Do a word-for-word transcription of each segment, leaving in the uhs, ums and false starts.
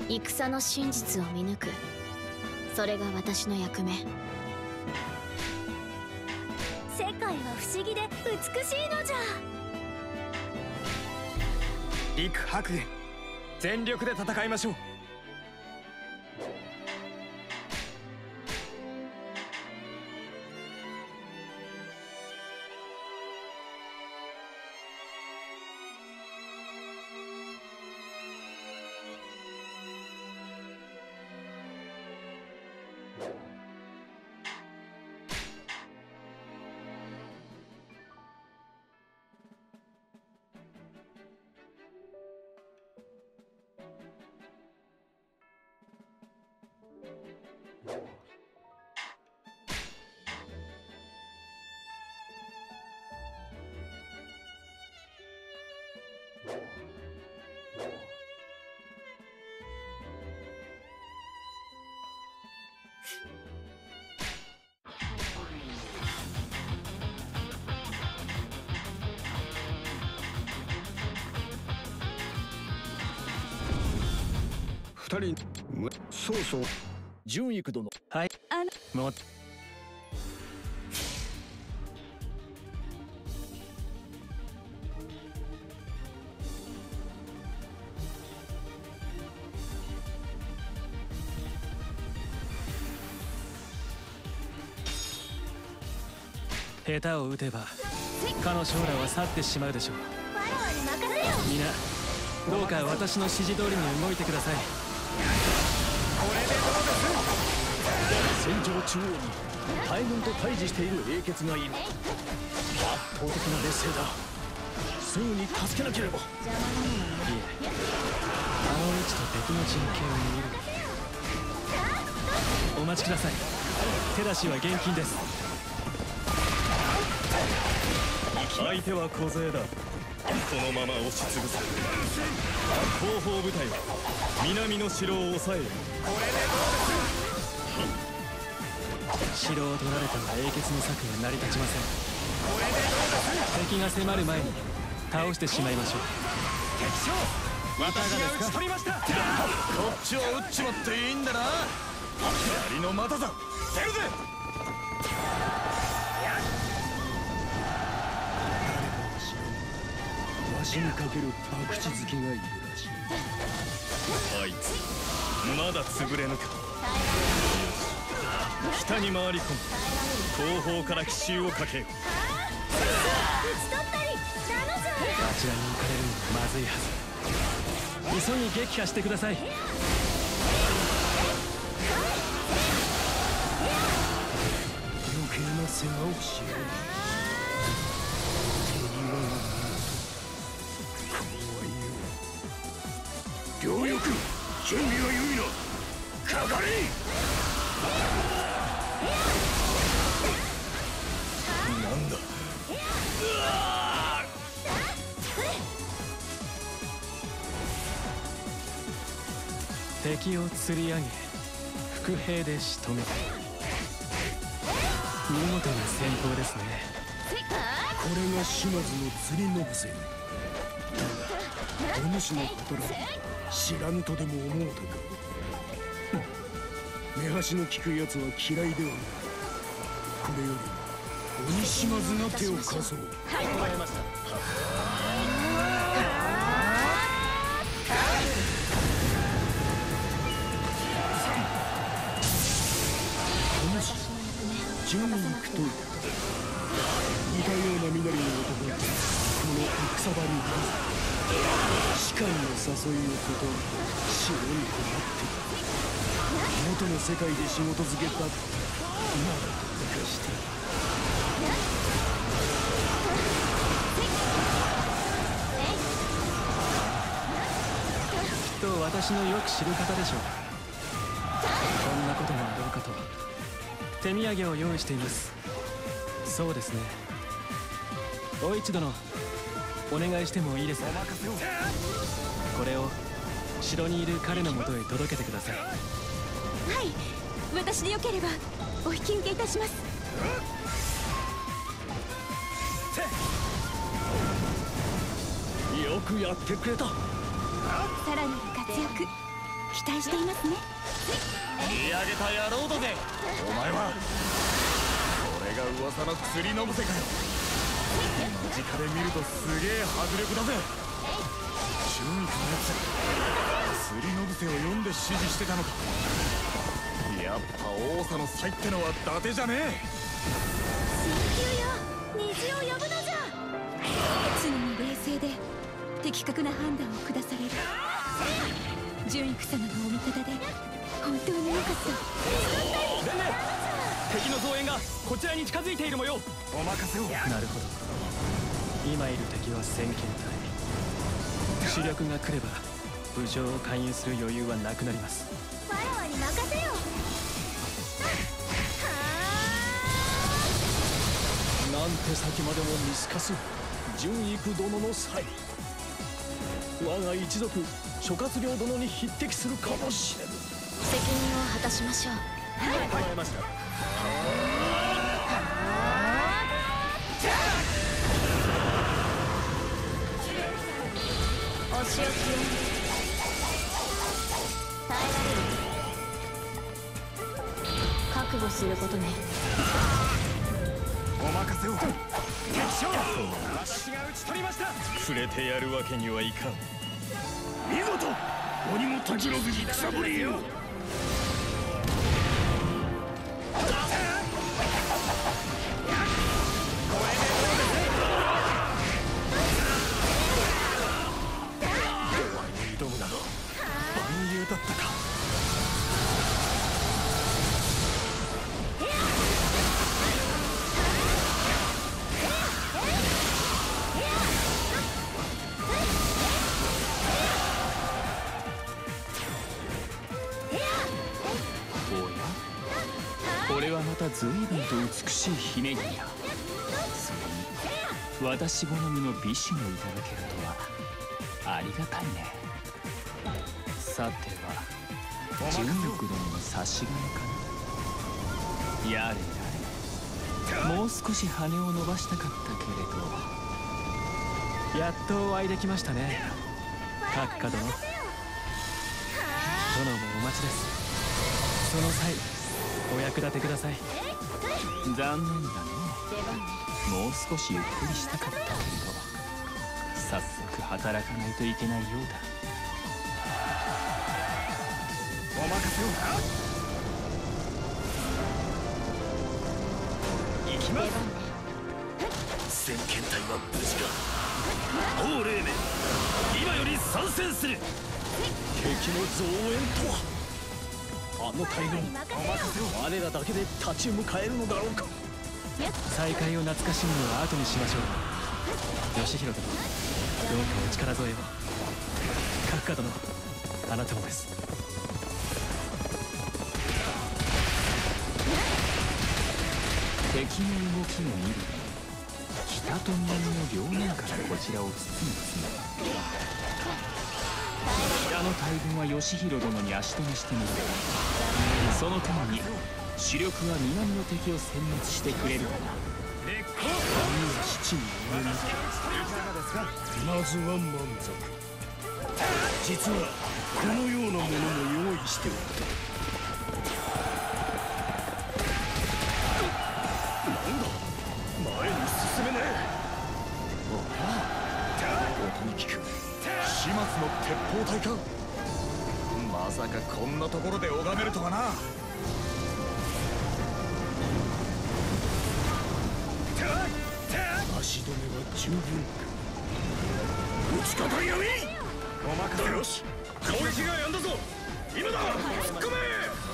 戦の真実を見抜く、それが私の役目。 世界は不思議で美しいのじゃ。 陸白玄、全力で戦いましょう。 二人、そうそう。純育殿。 はい。 あの。 もう。下手を打てばかの将来は去ってしまうでしょう。 ファラオに任せよ。 皆どうか私の指示通りに動いてください。これでどうです？ 戦場中央に大軍と対峙している英傑がいる。圧倒的な劣勢だ。すぐに助けなければ。いえ、 あの位置と敵の陣形を見る。お待ちください。手出しは厳禁です。 相手は小勢だ。このまま押しつぶす。後方部隊は南の城を抑える。これでどうです？ 城を取られては英傑の策が成り立ちません。これでどうです？敵が迫る前に倒してしまいましょう。敵将、私が討ち取りました。こっちを撃っちまっていいんだな。槍の又座出るぜ。 わしにかける博打好きがいるらしい。 あいつまだ潰れぬか。北に回り込む。後方から奇襲をかけよう。 打ち取ったりなのじゃ。 あちらに行かれるのはまずいはず。急ぎ撃破してください。 余計な世話をしよう。両翼、準備は良いな。かかれ。なんだ。 敵を釣り上げ伏兵で仕留めた。見事な戦法ですね。 これが島津の釣りの伏線。お主のことら知らぬとでも思うたか。目端の利くやつは嫌いではない。これより鬼島津が手を貸そう。 はい、 わかりました。 純育と似たような身なりの男がこの戦場にいる。士官の誘いを断って城に困っている。元の世界で仕事漬けだってまだどうかして。 きっと私のよく知る方でしょう。こんなこともあろうかと手土産を用意しています。そうですね。お市殿、お願いしてもいいですか？これを城にいる彼のもとへ届けてください。 はい、私でよければお引き受けいたします。 よくやってくれた。 さらなる活躍期待していますね。 見上げた野郎だぜ。お前はこれが噂の薬のむせかよ。間近で見るとすげえ迫力だぜ。中育のやつ薬のぶせを読んで指示してたのか。やっぱ王座の才ってのは伊達じゃねえ。 水球よ、虹を呼ぶのじゃ。常に冷静で的確な判断を下される純育様のお味方で本当によかった。 伝令、敵の増援がこちらに近づいている模様。 お任せを。 なるほど、今いる敵は先遣隊。主力が来れば武将を勧誘する余裕はなくなります。 わらわに任せよ。 なんて先までも見透かす純育殿の才。我が一族諸葛亮殿に匹敵するかもしれぬ。 責任を果たしましょう。 構えました。 お仕置きを耐えられる。覚悟することね。 お任せを。敵将私が討ち取りました。触れてやるわけにはいかん。 見事鬼もたじろぐ戦ぶりよ。 挑むなど万有だったか。 これはまた随分と美しいひねりや。それに私好みの美酒もいただけるとはありがたいね。さては純育殿の差し金かな。やれやれ、もう少し羽を伸ばしたかったけれど。 やっとお会いできましたね、閣下殿。殿もお待ちです。その際お役立てください。 残念だね。もう少しゆっくりしたかったけれど、早速働かないといけないようだ。 お任せを。行きます。先遣隊は無事か。王黎明、今より参戦する。 敵の増援とは。あの大軍、我らだけで立ち向かえるのだろうか。 再会を懐かしむのは後にしましょう。義弘殿、どうかお力添えを。閣下殿、あなたもです。 敵の動きを見ると北と南の両面からこちらを包むつもり。北の大軍は義弘殿に足止めしてみる。そのために主力は南の敵を殲滅してくれるかな。 七人上にまずは満足。実はこのようなものも用意しておった。なんだ、前に進めねえ。 音に聞く始末の鉄砲隊か。まさかこんなところで拝めるとはな。 足止めは十分。打ち方やめ。 お任せ。 よし、 攻撃がやんだぞ。今だ、突っ込め。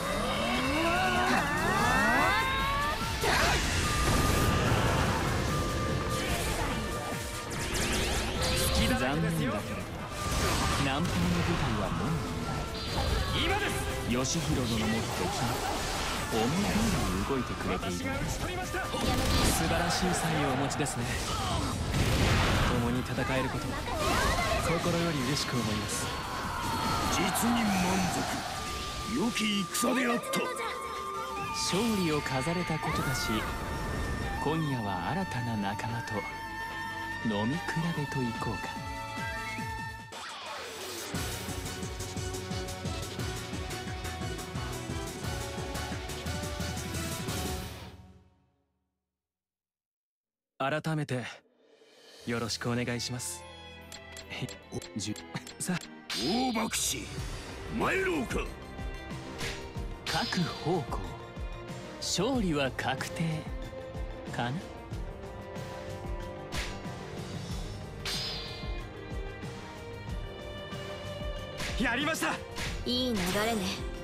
残念だけれど南方の部隊はもういない。 今です。 義弘殿も敵も思い通りに動いてくれている。 素晴らしい才をお持ちですね。共に戦えること心より嬉しく思います。 実に満足。良き戦であった。 勝利を飾れたことだし、今夜は新たな仲間と飲み比べといこうか。 改めてよろしくお願いします。おじゅさ大爆死参ろうか。 各方向勝利は確定かな。 やりました。 いい流れね。